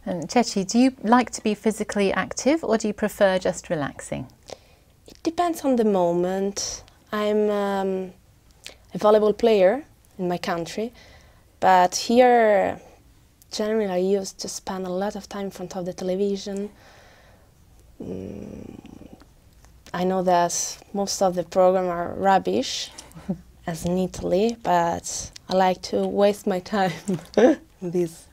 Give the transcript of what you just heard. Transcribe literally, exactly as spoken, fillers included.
And Cecci, do you like to be physically active or do you prefer just relaxing? It depends on the moment. I'm um, a volleyball player in my country, but here generally I used to spend a lot of time in front of the television. Mm, I know that most of the programs are rubbish, as in Italy, but I like to waste my time in this.